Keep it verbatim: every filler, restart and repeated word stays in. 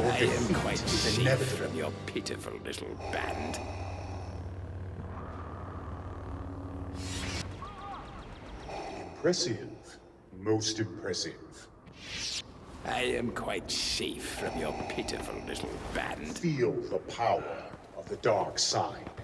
Your I am defeat quite is safe inevitable. from your pitiful little band. Impressive. Most impressive. I am quite safe from your pitiful little band. Feel the power of the dark side.